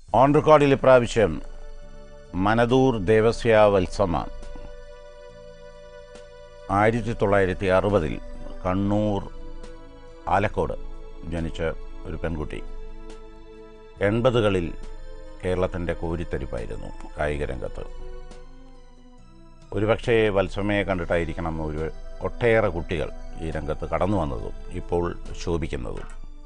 On റെക്കോർഡിൽ ഇപ്രാവശ്യം മനദൂർ ദേവസ്യ വത്സമ 1960 കണ്ണൂർ ആലക്കോട് ജനിച്ച ഒരു പെൺകുട്ടി. 80കളിൽ കേരളത്തിൻ്റെ കോരിത്തരിപ്പായിരുന്നു കായിക രംഗത്ത്. ഒരുപക്ഷേ വത്സമയെ കണ്ടിട്ടായിരിക്കണം ഒട്ടേറെ കുട്ടികൾ ഈ രംഗത്ത് കടന്നു വന്നതും ഇപ്പോൾ ശോഭിക്കുന്നതും.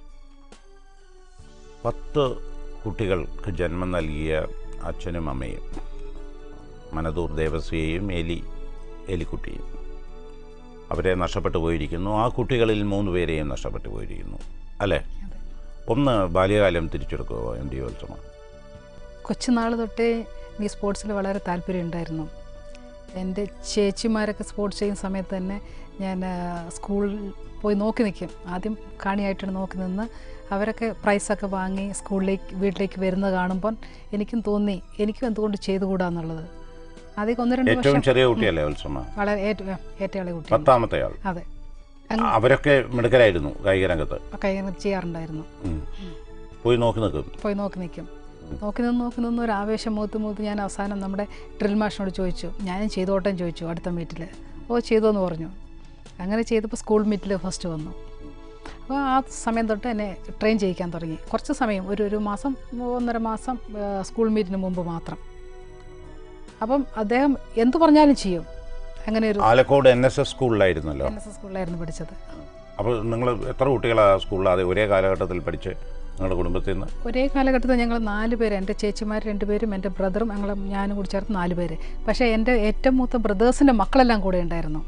10 കുട്ടികൾക്ക് ജന്മം നൽകിയ അച്ഛനും അമ്മയും, മനദൂർ ദേവസ്യയും എലിക്കുട്ടിയും, അവരെ നഷ്ടപ്പെട്ടു പോയിരിക്കുന്നു. ആ കുട്ടികളിൽ 3 പേരെയും നഷ്ടപ്പെട്ടു പോയിരിക്കുന്നു അല്ലേ? ഒന്ന് ബാല്യകാലം തിരിച്ചെടുക്കുമോ MD വത്സമ? കൊച്ചുനാൾ തൊട്ടേ ഈ സ്പോർട്സിൽ വളരെ താല്പര്യമുണ്ടായിരുന്നു. എൻ്റെ ചേച്ചിമാരൊക്കെ സ്പോർട്സ് ചെയ്യുന്ന സമയത്ത് തന്നെ ഞാൻ സ്കൂളിൽ പോയി നോക്കി നിൽക്കും. ആദ്യം കാണിയായിട്ടാണ് നോക്കി നിന്ന് അവരൊക്കെ പ്രൈസൊക്കെ വാങ്ങി വീട്ടിലേക്ക് വരുന്നത് കാണുമ്പോൾ എനിക്കും തോന്നി എനിക്കും എന്തുകൊണ്ട് ചെയ്തുകൂടാന്നുള്ളത്. അധികം 1-2 വർഷം. ചെറിയ കുട്ടിയല്ലേ വത്സമ? വളരെ ഏറ്റവും ഇളയ കുട്ടി, 10ാമത്തെ ആൾ. അതെ. അവരൊക്കെ മിടുക്കരായിരുന്നു കായിക രംഗത്ത്, ചെയ്യാറുണ്ടായിരുന്നു. പോയി നോക്കി നിൽക്കും. നോക്കി നിന്ന് ഒരു ആവേശം മൂത്ത് ഞാൻ അവസാനം നമ്മുടെ ഡ്രിൽ മാഷിനോട് ചോദിച്ചു, ഞാനും ചെയ്തോട്ടം ചോദിച്ചു അടുത്ത മീറ്റിൽ. ചെയ്തോന്ന് പറഞ്ഞു. അങ്ങനെ ചെയ്തപ്പോൾ സ്കൂൾ മീറ്റിൽ ഫസ്റ്റ് വന്നു. അപ്പോൾ ആ സമയം തൊട്ട് എന്നെ ട്രെയിൻ ചെയ്യിക്കാൻ തുടങ്ങി. കുറച്ച് സമയം, ഒരു മാസം 1.5 മാസം സ്കൂൾ മീറ്റിന് മുമ്പ് മാത്രം. അപ്പം അദ്ദേഹം എന്തു പറഞ്ഞാലും ചെയ്യും. അങ്ങനെ ഒരു ആലക്കോട് NSS സ്കൂളിലായിരുന്നല്ലോ. NSS സ്കൂളിലായിരുന്നു പഠിച്ചത്. അപ്പോൾ നിങ്ങൾ എത്ര കുട്ടികളാണ് സ്കൂളിൽ അത് ഒരേ കാലഘട്ടത്തിൽ പഠിച്ച് നിങ്ങളുടെ കുടുംബത്തിൽ നിന്ന്? ഒരേ കാലഘട്ടത്തിൽ ഞങ്ങൾ 4 പേര്, എൻ്റെ ചേച്ചിമാർ 2 പേരും എൻ്റെ ബ്രദറും ഞാനും കൂടി ചേർത്ത് 4 പേര്. പക്ഷേ എൻ്റെ ഏറ്റവും മൂത്ത ബ്രദേഴ്സിൻ്റെ മക്കളെല്ലാം കൂടെ ഉണ്ടായിരുന്നു.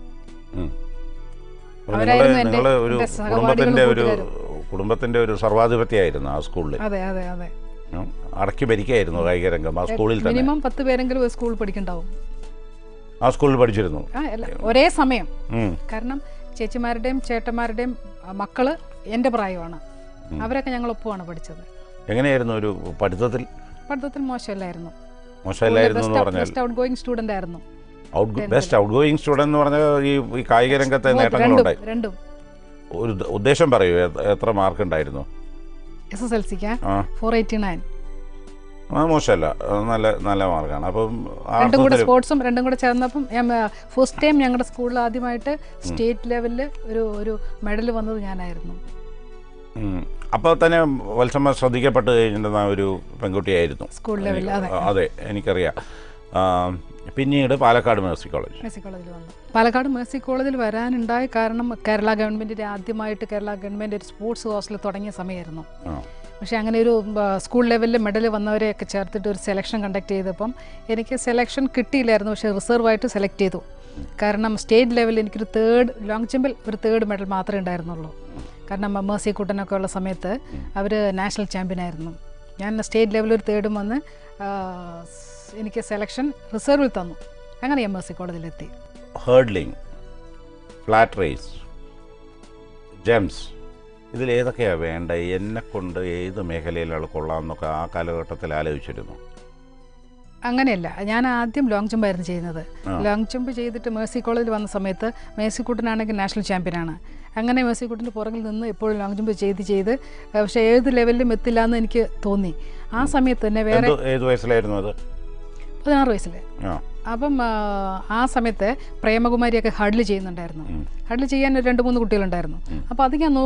കുടുംബത്തിന്റെ ഒരു സർവാധിപത്യമായിരുന്നു ആ സ്കൂളിൽ. അതെ അതെ അതെ. അടക്കി ഭരിക്കായിരുന്നു കായിക രംഗം ആ സ്കൂളിൽ. മിനിമം 10 പേരെങ്കിലും സ്കൂളിൽ പഠിക്കണ്ടാവും. ആ സ്കൂളിൽ പഠിച്ചിരുന്നു ഒരേ സമയം. കാരണം ചേച്ചിമാരുടെയും ചേട്ടന്മാരുടെയും മക്കള് എൻ്റെ പ്രായമാണ്. അവരൊക്കെ ഞങ്ങൾ ഒപ്പമാണ് പഠിച്ചത്. എങ്ങനെയായിരുന്നു ഒരു പഠിത്തത്തിൽ? മോശമല്ലായിരുന്നു. ബെസ്റ്റ് ഔട്ട് ഗോയിങ് സ്റ്റുഡന്റ് ആയിരുന്നു. ബെസ്റ്റ് ഔട്ട് ഗോയിങ് സ്റ്റുഡന്റ് എന്ന് പറഞ്ഞാൽ ഈ കായിക രംഗത്തെ നേട്ടങ്ങളുണ്ടായി. ഒരു ഉദ്ദേശം പറയൂ, എത്ര മാർക്ക് ഉണ്ടായിരുന്നു? SSLCക്ക് 489. മോശമല്ല, നല്ല മാർക്കാണ്. അപ്പം സ്പോർട്സും രണ്ടും കൂടെ ചേർന്നപ്പം ഫസ്റ്റ് ടൈം ഞങ്ങളുടെ സ്കൂളിൽ ആദ്യമായിട്ട് സ്റ്റേറ്റ് ലെവലിൽ ഒരു മെഡൽ വന്നത് ഞാനായിരുന്നു. അപ്പോൾ തന്നെ വത്സമ ശ്രദ്ധിക്കപ്പെട്ട് കഴിഞ്ഞിരുന്ന ഒരു പെൺകുട്ടിയായിരുന്നു സ്കൂൾ ലെവലിൽ. അതെ, എനിക്കറിയാം. പിന്നീട് പാലക്കാട് മേഴ്സി കോളേജിൽ വന്നു. പാലക്കാട് മേഴ്സി കോളേജിൽ വരാനുണ്ടായ കാരണം കേരള ഗവൺമെൻറ്റിൻ്റെ ആദ്യമായിട്ട് ഒരു സ്പോർട്സ് ഹോസ്റ്റൽ തുടങ്ങിയ സമയമായിരുന്നു. പക്ഷേ അങ്ങനെ ഒരു സ്കൂൾ ലെവലിൽ മെഡൽ വന്നവരെയൊക്കെ ചേർത്തിട്ട് ഒരു സെലക്ഷൻ കണ്ടക്ട് ചെയ്തപ്പം എനിക്ക് സെലക്ഷൻ കിട്ടിയില്ലായിരുന്നു. പക്ഷേ റിസർവായിട്ട് സെലക്ട് ചെയ്തു. കാരണം സ്റ്റേറ്റ് ലെവലിൽ എനിക്കൊരു ലോങ് ജമ്പിൽ ഒരു 3rd മെഡൽ മാത്രമേ ഉണ്ടായിരുന്നുള്ളൂ. കാരണം മേഴ്സി കൂട്ടനൊക്കെ ഉള്ള സമയത്ത് അവർ നാഷണൽ ചാമ്പ്യനായിരുന്നു. ഞാൻ സ്റ്റേറ്റ് ലെവലിൽ ഒരു 3rd വന്ന് എനിക്ക് സെലക്ഷൻ റിസർവിൽ തന്നു. അങ്ങനെ MSc കോളേജിലെത്തി. ഹേർഡ്ലിംഗ്, ഫ്ലാറ്റ് റേസ്, ജംപ്സ്, ഇതിലേതൊക്കെയാണ് വേണ്ട? എന്നെക്കൊണ്ട് ഏത് മേഖലയിലാണ് കൊള്ളാമെന്നൊക്കെ ആ കാലഘട്ടത്തിൽ ആലോചിച്ചിരുന്നു? അങ്ങനെയല്ല, ഞാൻ ആദ്യം ലോങ് ജമ്പായിരുന്നു ചെയ്യുന്നത്. ലോങ് ജമ്പ് ചെയ്തിട്ട് മേഴ്സി കോളേജിൽ വന്ന സമയത്ത് മേഴ്സിക്കുട്ടനാണെങ്കിൽ നാഷണൽ ചാമ്പ്യനാണ്. അങ്ങനെ മേഴ്സിക്കുട്ടൻ്റെ പുറകിൽ നിന്ന് എപ്പോഴും ലോങ് ജമ്പ് ചെയ്ത് പക്ഷേ ഏത് ലെവലിലും എത്തില്ല എന്ന് എനിക്ക് തോന്നി. ആ സമയത്ത് തന്നെ വേറെ ഏത് വയസ്സിലായിരുന്നു അത്? 16 വയസ്സിൽ. അപ്പം ആ സമയത്ത് പ്രേമകുമാരിയൊക്കെ ഹഡിൽ ചെയ്യുന്നുണ്ടായിരുന്നു. ഹഡിൽ ചെയ്യാൻ 2-3 കുട്ടികളുണ്ടായിരുന്നു. അപ്പോൾ അത് ഞാൻ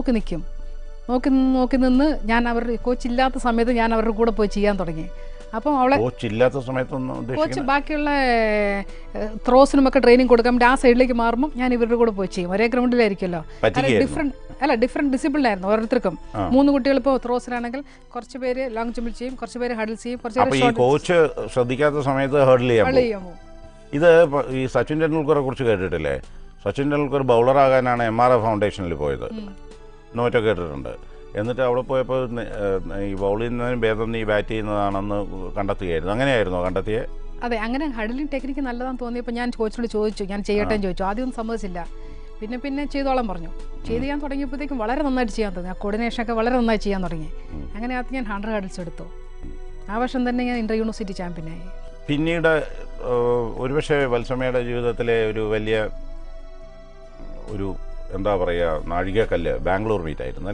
നോക്കി നിന്ന് ഞാൻ അവരുടെ കോച്ചില്ലാത്ത സമയത്ത് ഞാൻ അവരുടെ കൂടെ പോയി ചെയ്യാൻ തുടങ്ങി. അപ്പം അവളെ കോച്ച് ബാക്കിയുള്ള ത്രോസിനുമൊക്കെ ട്രെയിനിങ് കൊടുക്കാൻ വേണ്ടി ആ സൈഡിലേക്ക് മാറുമ്പോൾ ഞാൻ ഇവരുടെ കൂടെ പോയി ചെയ്യും. ഒരേ ഗ്രൗണ്ടിലായിരിക്കുമല്ലോ. ഡിഫറെൻറ്റ് ഡിസിപ്ലിനായിരുന്നു ഓരോരുത്തർക്കും. 3 കുട്ടികൾ ഇപ്പോൾ ത്രോസിലാണെങ്കിൽ കുറച്ച് പേര് ലോങ് ജമ്പിൽ ചെയ്യും, കുറച്ച് പേര് ഹഡിൽ ചെയ്യും, കുറച്ച് പേര് കോച്ച് ശ്രദ്ധിക്കാത്ത സമയത്ത് ഹഡിൽ ചെയ്യാൻ പോകും. ഇത് ഈ സച്ചിൻ ടെണ്ടുൽക്കറെ കുറിച്ച് കേട്ടിട്ടില്ലേ? സച്ചിൻ ടെണ്ടുൽക്കർ ബൗളറാകാനാണ് MRA ഫൗണ്ടേഷനിൽ പോയത്. നോറ്റൊക്കെ കേട്ടിട്ടുണ്ട്. എന്നിട്ട് അവിടെ പോയപ്പോൾ ഈ ബൗൾ ചെയ്യുന്നതിന് ഭേദം നീ ബാറ്റ് ചെയ്യുന്നതാണെന്ന് കണ്ടെത്തുകയായിരുന്നു. അങ്ങനെയായിരുന്നോ കണ്ടെത്തിയേ? അതെ, അങ്ങനെ ഹഡിലിംഗ് ടെക്നിക്ക് നല്ലതാണെന്ന് തോന്നിയപ്പോൾ ഞാൻ കോച്ചിനോട് ചോദിച്ചു, ഞാൻ ചെയ്യട്ടെ ചോദിച്ചു. ആദ്യമൊന്നും സമ്മതിച്ചില്ല. പിന്നെ ചെയ്തോളം പറഞ്ഞു. ചെയ്യാൻ തുടങ്ങിയപ്പോഴത്തേക്കും വളരെ നന്നായിട്ട് ചെയ്യാൻ തുടങ്ങി. ആ കോർഡിനേഷനൊക്കെ വളരെ നന്നായി ചെയ്യാൻ തുടങ്ങി. അങ്ങനെ അത് ഞാൻ 100 ഹഡിൽസ് എടുത്തു. ആ വർഷം തന്നെ ഞാൻ ഇന്റർ യൂണിവേഴ്സിറ്റി ചാമ്പ്യനായി. പിന്നീട് ഒരുപക്ഷെ വത്സമയുടെ ജീവിതത്തിലെ ഒരു വലിയ എന്താ പറയുക നാഴികക്കല്ല് ബാംഗ്ലൂർ മീറ്റ് ആയിരുന്നു അല്ലേ?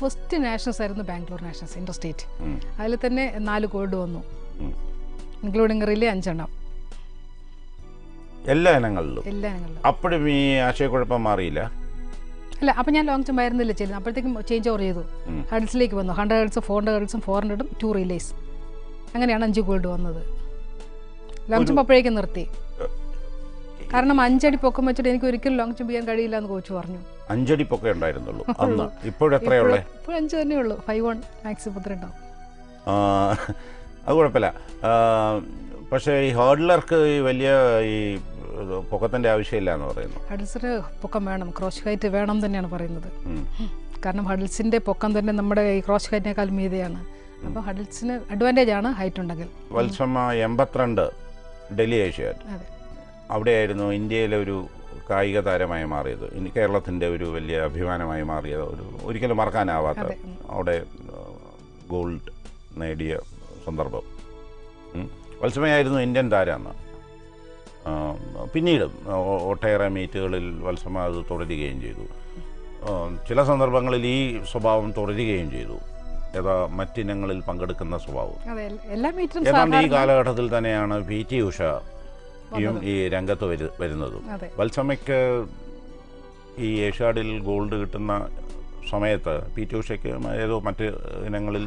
ഫസ്റ്റ് നാഷണൽസ് ആയിരുന്നു ബാംഗ്ലൂർ നാഷണൽസ് ഇന്റർ സ്റ്റേറ്റ്. അതിൽ തന്നെ 4 ഗോൾഡ് വന്നു, ഇൻക്ലൂഡിങ് റിലേ 5 എണ്ണം, എല്ലാ ഇനങ്ങളിലും. അപ്പോഴും ഈ ആശയക്കുഴപ്പം മാറിയില്ല. അല്ല, അപ്പം ഞാൻ ലോങ് ജമ്പ് ആയിരുന്നില്ല ചെയ്യുന്നത്. അപ്പോഴത്തേക്കും ചേഞ്ച് ഓവർ ചെയ്തു, ഹഡിൽസിലേക്ക് വന്നു. 100 ഹഡിൽസും 400 ഹഡിൽസും 400ഉം 2 റിലേസ്, അങ്ങനെയാണ് 5 ഗോൾഡ് വന്നത്. ലോങ് ജമ്പ് അപ്പോഴേക്കും നിർത്തി. കാരണം 5 അടി പൊക്കം വെച്ചിട്ട് എനിക്ക് ഒരിക്കലും ലോങ് ജമ്പ് ചെയ്യാൻ കഴിയില്ല എന്ന് കോച്ച് പറഞ്ഞു. 5 അടി പൊക്കം ഉണ്ടായിരുന്നുള്ളൂ അന്ന്. ഇപ്പോഴെത്രയുള്ളേ? ഇപ്പോൾ 5 തന്നെ ഉള്ളൂ. 5-1 മാക്സിമം 32 അത് കുഴപ്പമില്ല. പക്ഷേ ഈ ഹേർഡ്ലർക്ക് ഈ വലിയ ഈ പൊക്കത്തിൻ്റെ ആവശ്യമില്ല എന്ന് പറയുന്നു. ഹഡിൽസിന് പൊക്കം വേണം, ക്രോസ് ഹൈറ്റ് വേണം തന്നെയാണ് പറയുന്നത്. കാരണം ഹഡിൽസിൻ്റെ പൊക്കം തന്നെ നമ്മുടെ ഈ ക്രോസ് ഹൈറ്റിനേക്കാൾ മീതെയാണ്. അപ്പോൾ ഹഡിൽസിന് അഡ്വാൻറ്റേജ് ആണ് ഹൈറ്റ് ഉണ്ടെങ്കിൽ. വത്സമ്മ 82 ഡൽഹി ഏഷ്യ, അവിടെയായിരുന്നു ഇന്ത്യയിലെ ഒരു കായിക താരമായി മാറിയത്. ഇനി കേരളത്തിൻ്റെ ഒരു വലിയ അഭിമാനമായി മാറിയത്, ഒരിക്കലും മറക്കാനാവാത്ത, അവിടെ ഗോൾഡ് നേടിയ സന്ദർഭം. വത്സമയായിരുന്നു ഇന്ത്യൻ താരമെന്ന്. പിന്നീട് ഒട്ടേറെ മീറ്റുകളിൽ വത്സമ അത് തുടരുകയും ചെയ്തു. ചില സന്ദർഭങ്ങളിൽ ഈ സ്വഭാവം തുടരുകയും ചെയ്തു, മറ്റിനങ്ങളിൽ പങ്കെടുക്കുന്ന സ്വഭാവം. ഏതാണ്ട് ഈ കാലഘട്ടത്തിൽ തന്നെയാണ് PT ഉഷ ഈ രംഗത്ത് വരുന്നതും. വത്സമയ്ക്ക് ഈ ഏഷ്യാഡിൽ ഗോൾഡ് കിട്ടുന്ന സമയത്ത് PT ഉഷയ്ക്ക് ഏതോ മറ്റ് ഇനങ്ങളിൽ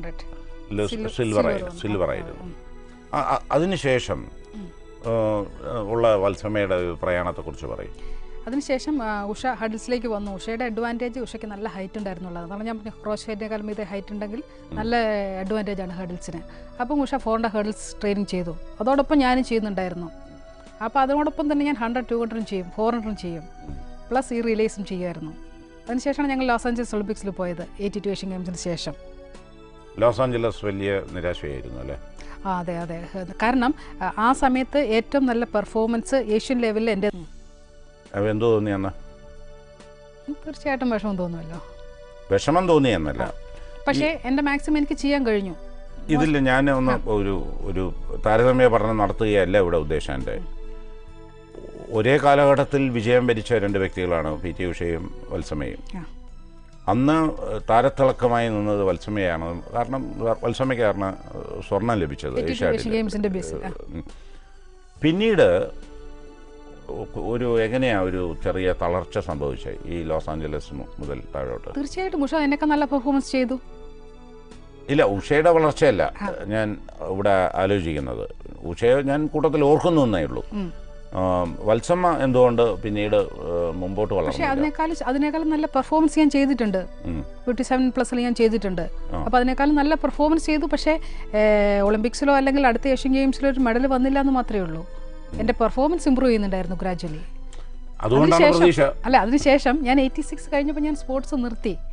സിൽവറായിരുന്നു. അതിനുശേഷം ഉള്ള വത്സമയുടെ പ്രയാണത്തെക്കുറിച്ച് പറയും. അതിനുശേഷം ഉഷ ഹഡിൽസിലേക്ക് വന്നു. ഉഷയുടെ അഡ്വാൻറ്റേജ്, ഉഷയ്ക്ക് നല്ല ഹൈറ്റ് ഉണ്ടായിരുന്നുള്ളത്. അതാണ് ഞാൻ പറഞ്ഞു, ക്രോസ് ഹൈറ്റിനേക്കാൾ മീതെ ഹൈറ്റ് ഉണ്ടെങ്കിൽ നല്ല അഡ്വാൻറ്റേജ് ആണ് ഹഡിൽസിന്. അപ്പം ഉഷ 400 ഹഡിൽസ് ട്രെയിനിങ് ചെയ്തു. അതോടൊപ്പം ഞാനും ചെയ്യുന്നുണ്ടായിരുന്നു. അപ്പോൾ അതോടൊപ്പം തന്നെ ഞാൻ 100, 200 ചെയ്യും, 400 ചെയ്യും, പ്ലസ് ഈ റിലേസും ചെയ്യുമായിരുന്നു. അതിനുശേഷമാണ് ഞങ്ങൾ ലോസ് ആഞ്ചലസ് ഒളിമ്പിക്സിൽ പോയത്, 82 ഏഷ്യൻ ഗെയിംസിന് ശേഷം. ലോസ് ആഞ്ചലസ് വലിയ നിരാശയായിരുന്നു അല്ലേ? അതെ അതെ. കാരണം ആ സമയത്ത് ഏറ്റവും നല്ല പെർഫോമൻസ് ഏഷ്യൻ ലെവലിൽ എൻ്റെ. എന്തോ തോന്നിയെന്ന്? തീർച്ചയായിട്ടും വിഷമം തോന്നുമല്ലോ. വിഷമം തോന്നിയെന്നല്ല, പക്ഷേ എൻ്റെ മാക്സിമം എനിക്ക് ചെയ്യാൻ കഴിഞ്ഞു. ഇതിൽ ഞാൻ ഒന്ന് ഒരു താരതമ്യ പഠനം നടത്തുകയല്ല ഇവിടെ ഉദ്ദേശം. എൻ്റെ ഒരേ കാലഘട്ടത്തിൽ വിജയം വരിച്ച 2 വ്യക്തികളാണ് PT ഉഷയും വത്സമയും. അന്ന് താരത്തിളക്കമായി നിന്നത് വത്സമയാണ്. കാരണം വത്സമയ്ക്കാണ് സ്വർണം ലഭിച്ചത് ഏഷ്യാഡിൽ. പിന്നീട് എങ്ങനെയാണ് ഒരു ചെറിയ തളർച്ച സംഭവിച്ചത് ഈ ലോസ് ആഞ്ചലസ് മുതൽ താഴോട്ട്? തീർച്ചയായിട്ടും ഉഷ എന്നൊക്കെ നല്ല പെർഫോമൻസ് ചെയ്തു. ഇല്ല, ഉഷയുടെ വളർച്ചയല്ല ഞാൻ ഇവിടെ ആലോചിക്കുന്നത്. ഉഷയെ ഞാൻ കൂട്ടത്തിൽ ഓർക്കുന്നു എന്നേ ഉള്ളൂ. വത്സമ്മ എന്തുകൊണ്ട് പിന്നീട് മുമ്പോട്ട് വളർന്നു? പക്ഷേ അതിനേക്കാളും നല്ല പെർഫോമൻസ് ഞാൻ ചെയ്തിട്ടുണ്ട്. 57+ ഞാൻ ചെയ്തിട്ടുണ്ട്. അപ്പോൾ അതിനേക്കാളും നല്ല പെർഫോമൻസ് ചെയ്തു. പക്ഷേ ഒളിമ്പിക്സിലോ അല്ലെങ്കിൽ അടുത്ത ഏഷ്യൻ ഗെയിംസിലോ ഒരു മെഡൽ വന്നില്ല എന്ന് മാത്രമേ ഉള്ളൂ. എൻ്റെ പെർഫോമൻസ് ഇമ്പ്രൂവ് ചെയ്യുന്നുണ്ടായിരുന്നു ഗ്രാജുവലി. അതിനുശേഷം ഞാൻ 86 കഴിഞ്ഞപ്പോൾ ഞാൻ സ്പോർട്സ് നിർത്തി.